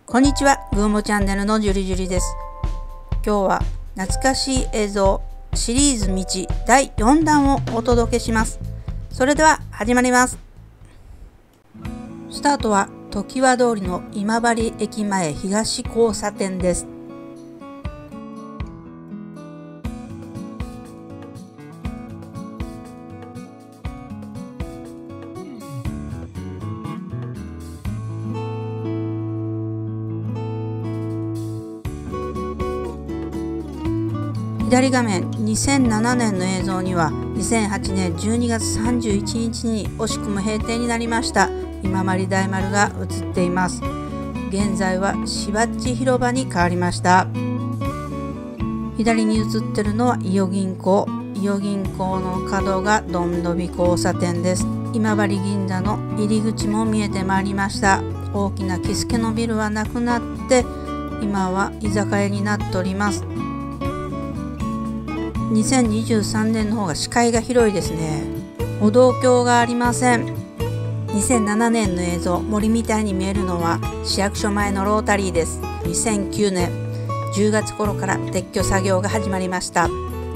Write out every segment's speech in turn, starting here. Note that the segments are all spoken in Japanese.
こんにちは、グーモチャンネルのジュリジュリです。今日は懐かしい映像シリーズ道第4弾をお届けします。それでは始まります。スタートは常盤通りの今治駅前東交差点です。左画面2007年の映像には2008年12月31日に惜しくも閉店になりました今治大丸が映っています。現在は芝っち広場に変わりました。左に映ってるのは伊予銀行の角がどんどび交差点です。今治銀座の入り口も見えてまいりました。大きな木助のビルはなくなって今は居酒屋になっております。2023年の方が視界が広いですね。歩道橋がありません。2007年の映像、森みたいに見えるのは市役所前のロータリーです。2009年10月頃から撤去作業が始まりました。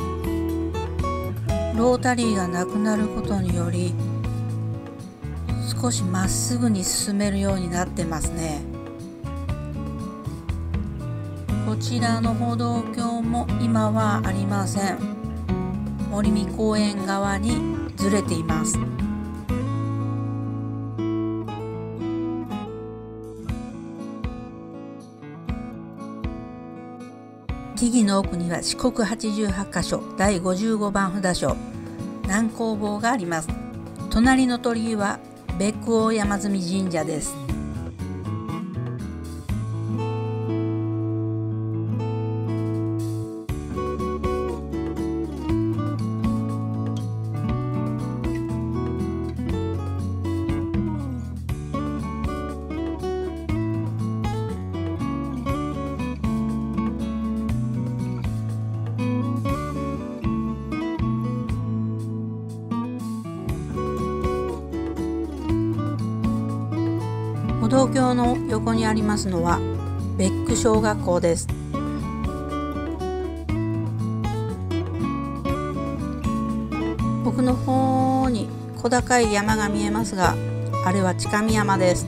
ロータリーがなくなることにより少しまっすぐに進めるようになってますね。こちらの歩道橋も今はありません。森見公園側にずれています。木々の奥には四国88カ所第55番札所南光坊があります。隣の鳥居は別府大山積神社です。歩道橋の横にありますのは別府小学校です。奥の方に小高い山が見えますが、あれは近見山です。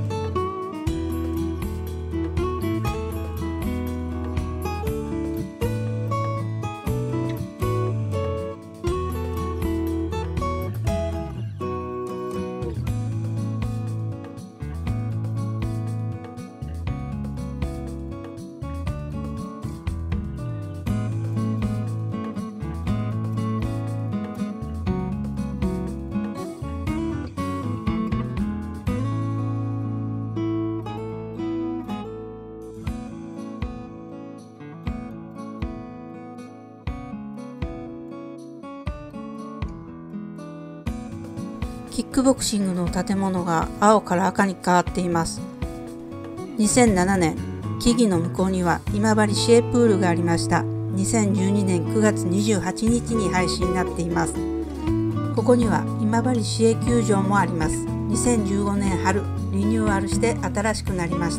キックボクシングの建物が青から赤に変わっています。2007年、木々の向こうには今治市営プールがありました。2012年9月28日に廃止になっています。ここには今治市営球場もあります。2015年春、リニューアルして新しくなりました。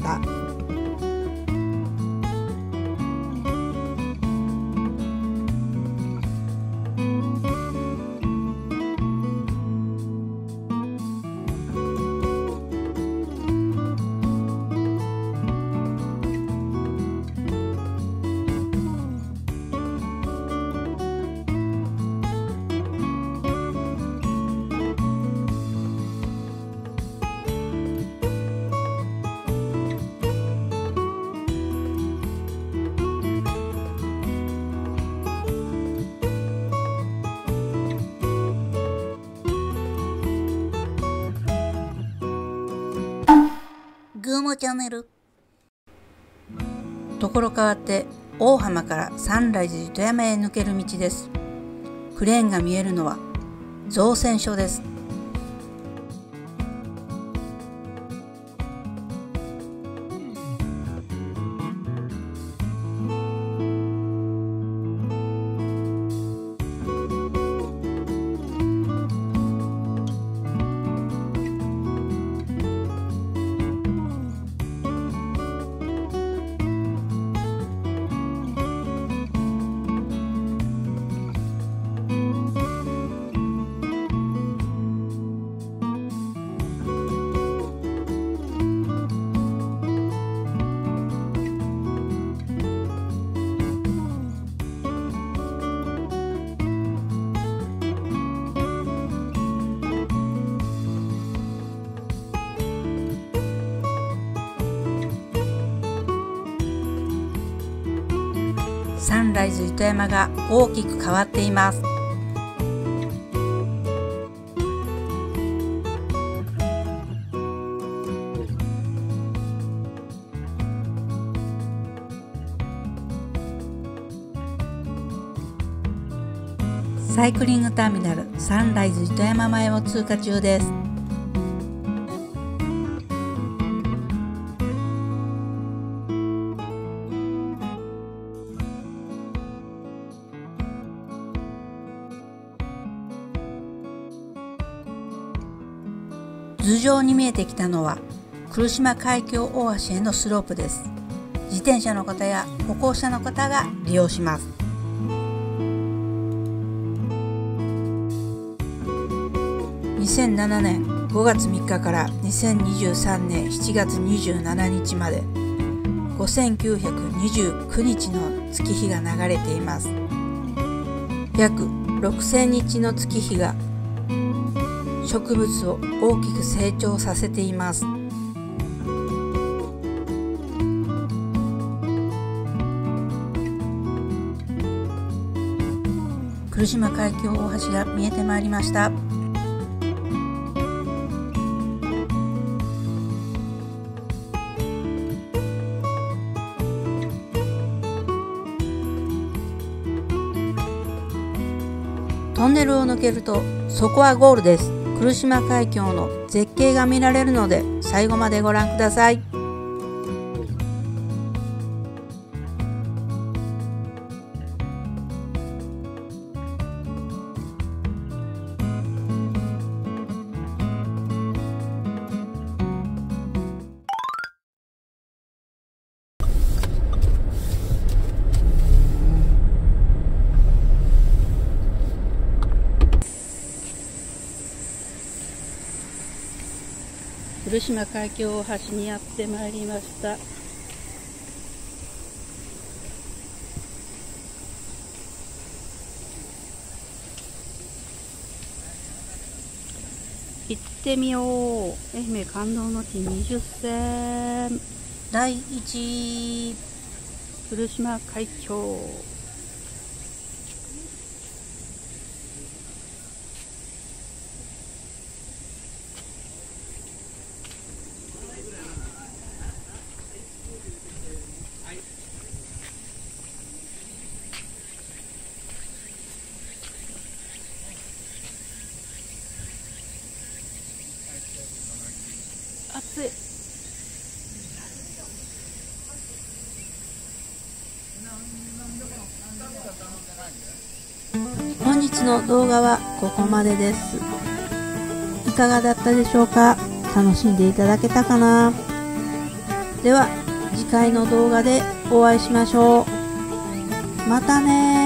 グーモチャンネル。ところ変わって大浜からサンライズ糸山へ抜ける道です。クレーンが見えるのは造船所です。 サンライズ糸山が大きく変わっています。サイクリングターミナルサンライズ糸山前を通過中です。頭上に見えてきたのは来島海峡大橋へのスロープです。自転車の方や歩行者の方が利用します。2007年5月3日から2023年7月27日まで5929日の月日が流れています。約6000日の月日が植物を大きく成長させています。来島海峡大橋が見えてまいりました。トンネルを抜けるとそこはゴールです。来島海峡の絶景が見られるので最後までご覧ください。来島海峡大橋にやってまいりました。行ってみよう。愛媛感動の地20選第1位来島海峡。暑い。本日の動画はここまでです。いかがだったでしょうか。楽しんでいただけたかな。では次回の動画でお会いしましょう。またね。